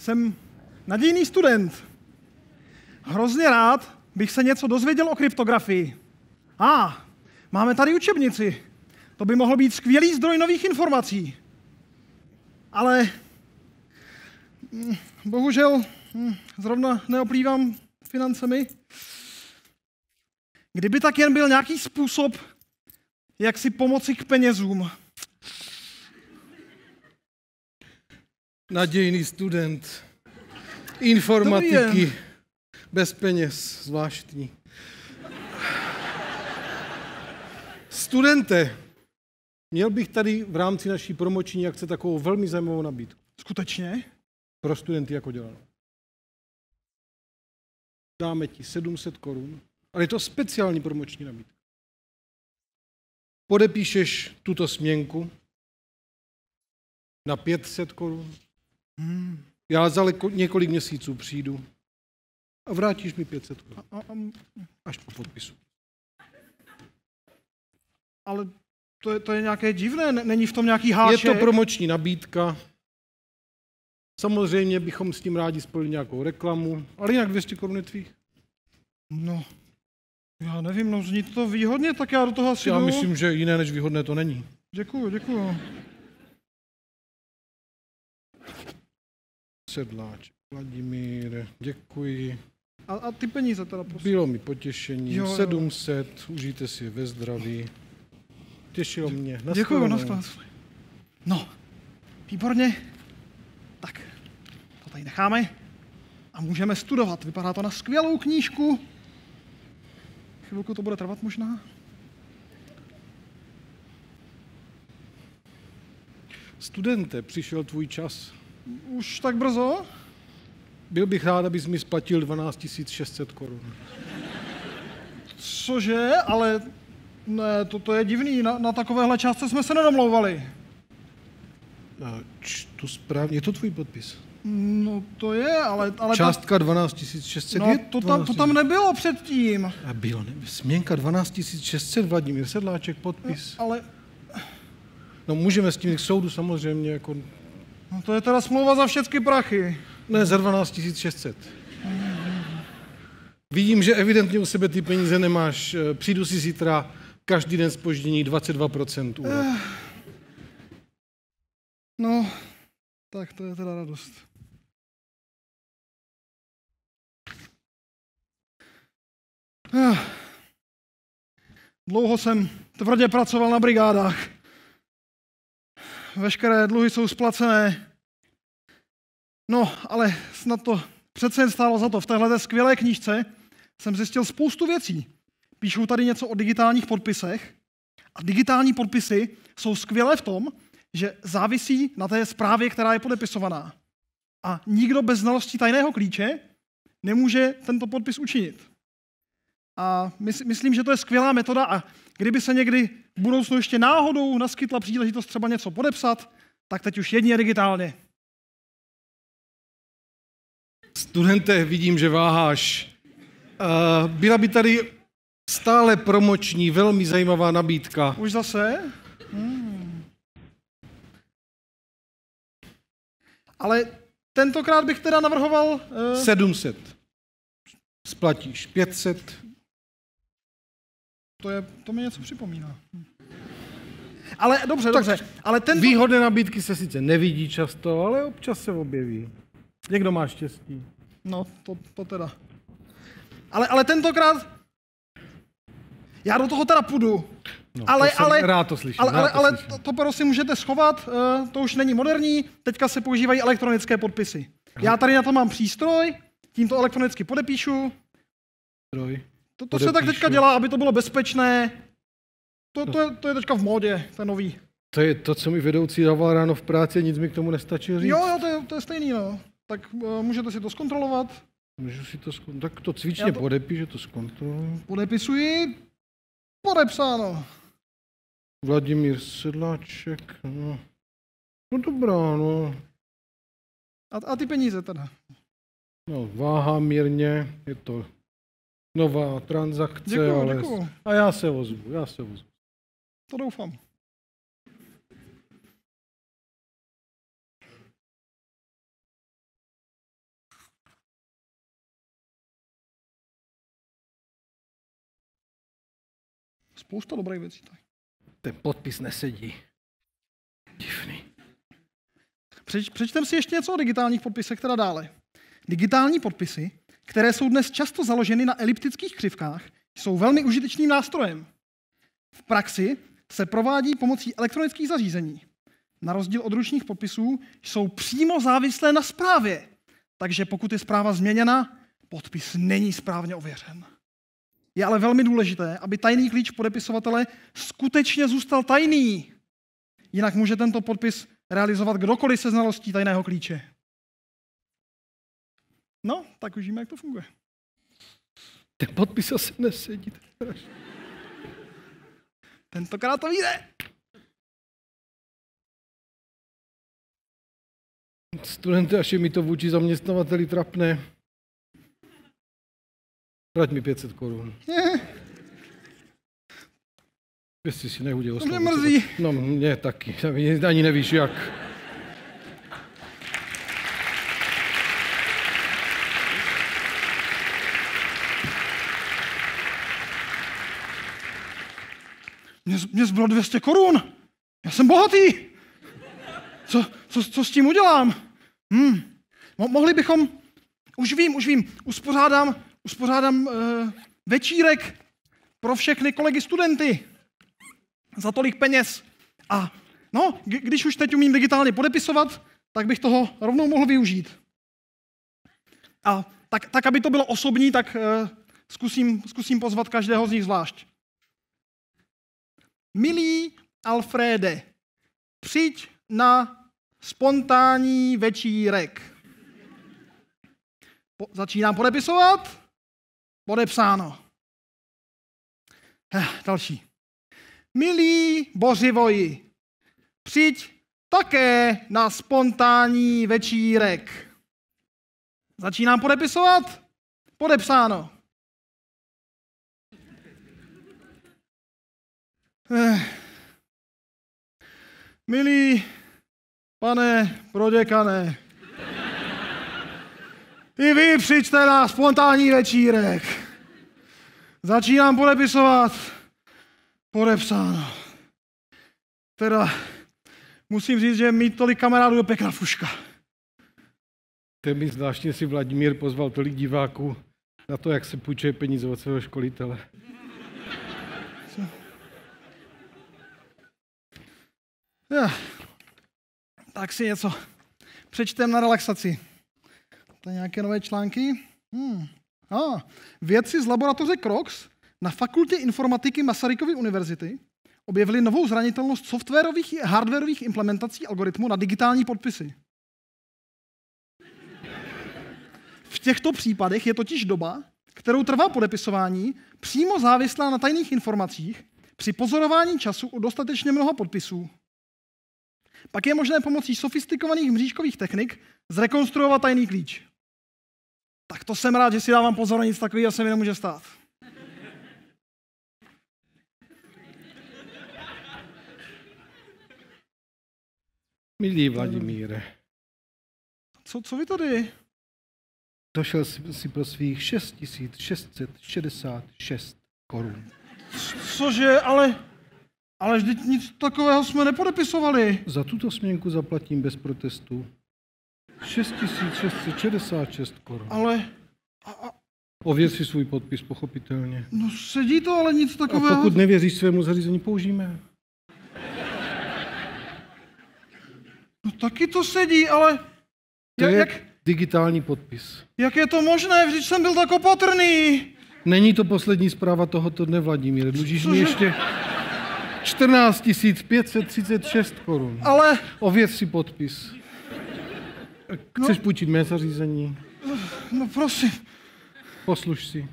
Jsem nadějný student. Hrozně rád bych se něco dozvěděl o kryptografii. Máme tady učebnici. To by mohl být skvělý zdroj nových informací. Ale bohužel zrovna neoplývám financemi. Kdyby tak jen byl nějaký způsob, jak si pomoci k penězům. Nadějný student informatiky bez peněz, zvláštní. Studente, měl bych tady v rámci naší promoční akce takovou velmi zajímavou nabídku. Skutečně? Pro studenty jako dělal. Dáme ti 700 korun, ale je to speciální promoční nabídka. Podepíšeš tuto směnku na 500 korun. Já za několik měsíců přijdu a vrátíš mi 500 korun. Až po podpisu. Ale to je nějaké divné, není v tom nějaký háček? Je to promoční nabídka. Samozřejmě bychom s tím rádi spojili nějakou reklamu, ale jinak 200 korun je tvých. No, já nevím, zní to výhodně, tak já do toho asi Já jdu. myslím, že jiné než výhodné to není. Děkuju. Sedláček, Vladimír, děkuji. A ty peníze teda, prosím. Bylo mi potěšení, Jo. 700, užijte si je ve zdraví. Těšilo mě. Děkuju, nashledanou. No, výborně. Tak, to tady necháme a můžeme studovat. Vypadá to na skvělou knížku. Chvilku to bude trvat možná. Studente, přišel tvůj čas. Už tak brzo? Byl bych rád, abys mi splatil 12 600 korun. Cože? Ale ne, to je divný. Na takovéhle částce jsme se nedomlouvali. Čtu správně, je to tvůj podpis? No to je, ale Částka 12 600 no, je to tam nebylo předtím. A bylo, ne? Směnka 12 600, Vladimír Sedláček, podpis. No, ale... No můžeme s tím k soudu samozřejmě jako... No to je teda smlouva za všechny prachy. Ne, za 12 600. Vidím, že evidentně u sebe ty peníze nemáš. Přijdu si zítra, každý den zpoždění 22% úrok. No, tak to je teda radost. Dlouho jsem tvrdě pracoval na brigádách. Veškeré dluhy jsou splacené. No, ale snad to přece jen stálo za to. V téhle skvělé knížce jsem zjistil spoustu věcí. Píšou tady něco o digitálních podpisech. A digitální podpisy jsou skvělé v tom, že závisí na té zprávě, která je podepisovaná. A nikdo bez znalostí tajného klíče nemůže tento podpis učinit. A myslím, že to je skvělá metoda a kdyby se někdy v budoucnu ještě náhodou naskytla příležitost třeba něco podepsat, tak teď už jedině digitálně. Studente, vidím, že váháš. Byla by tady stále promoční, velmi zajímavá nabídka. Už zase? Ale tentokrát bych teda navrhoval... 700. Splatíš 500. To mi něco připomíná. Ale dobře. Ale Výhodné nabídky se sice nevidí často, ale občas se objeví. Někdo má štěstí. No, to teda. Ale tentokrát... Já do toho teda půjdu. No, ale rád to slyším. Ale to prosím můžete schovat, to už není moderní, teďka se používají elektronické podpisy. Já tady na to mám přístroj, tím to elektronicky podepíšu. To se tak teďka dělá, aby to bylo bezpečné. To je teďka v módě, ten nový. To je to, co mi vedoucí dával ráno v práci, nic mi k tomu nestačí říct. Jo, to je stejný, no. Tak můžete si to zkontrolovat. Můžu si to zkontrolovat. Tak to cvičně podepíš, že to zkontroluji. Podepisuji. Podepsáno. Vladimír Sedláček, no. No dobrá, no. A ty peníze teda? No, váha mírně, je to nová transakce, Děkuju. A já se ozvu. To doufám. Spousta dobrých věcí tady. Ten podpis nesedí. Divný. Přečtem si ještě něco o digitálních podpisech, teda dále. Digitální podpisy, které jsou dnes často založeny na eliptických křivkách, jsou velmi užitečným nástrojem. V praxi se provádí pomocí elektronických zařízení. Na rozdíl od ručních podpisů jsou přímo závislé na správě. Takže pokud je správa změněna, podpis není správně ověřen. Je ale velmi důležité, aby tajný klíč podepisovatele skutečně zůstal tajný. Jinak může tento podpis realizovat kdokoliv se znalostí tajného klíče. No, tak už víme, jak to funguje. Ten podpis asi nesedí. Tentokrát to vyjde. Studenty, až je mi to vůči zaměstnavateli trapné. Vrať mi 500 korun. Jestli si nehuděl To mě mrzí. No, mě taky. Ani nevíš, jak. Mě zbylo 200 korun. Já jsem bohatý. Co s tím udělám? Mohli bychom, už vím, uspořádám večírek pro všechny kolegy studenty za tolik peněz. A no, když už teď umím digitálně podepisovat, tak bych toho rovnou mohl využít. A tak aby to bylo osobní, tak zkusím pozvat každého z nich zvlášť. Milý Alfrede, přijď na spontánní večírek. Začínám podepisovat. Podepsáno. Další. Milý Bořivoji, přijď také na spontánní večírek. Začínám podepisovat. Podepsáno. Milý pane proděkane, i vy přijďte na spontánní večírek. Začínám podepisovat. Podepsáno. Teda musím říct, že mít tolik kamarádů je pěkná fuška. Ten mi zvláštně si Vladimír pozval tolik diváků na to, jak se půjčuje peníze od svého školitele. Tak si něco přečtem na relaxaci. Tady nějaké nové články. Vědci z laboratoře Crocs na fakultě informatiky Masarykovy univerzity objevili novou zranitelnost softwarových i hardwarových implementací algoritmu na digitální podpisy. V těchto případech je totiž doba, kterou trvá podepisování, přímo závislá na tajných informacích při pozorování času u dostatečně mnoha podpisů. Pak je možné pomocí sofistikovaných mřížkových technik zrekonstruovat tajný klíč. Tak to jsem rád, že si dávám pozor, nic takového se mi nemůže stát. Milý Vladimíre. Co vy tady? Došel si pro svých 6666 korun. Cože, ale vždyť nic takového jsme nepodepisovali. Za tuto směnku zaplatím bez protestu 6666 korun. Ale... Ověř si svůj podpis, pochopitelně. No sedí to, ale nic takového... A pokud nevěříš svému zařízení, použijeme. No taky to sedí, ale... To je digitální podpis. Jak je to možné? Vždyť jsem byl tak opatrný. Není to poslední zpráva tohoto dne, Vladimíre. Dlužíš mi ještě 14 536 korun. Ale... Ověř si podpis. Chceš půjčit mé zařízení? No prosím. Posluž si.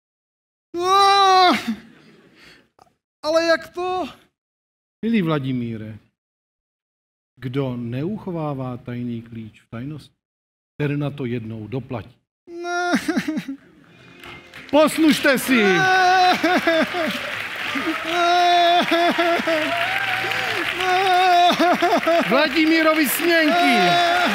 Ale jak to? Milý Vladimíre, kdo neuchovává tajný klíč v tajnosti, ten na to jednou doplatí. Ne. Poslušte si! Vladimírovi směnky!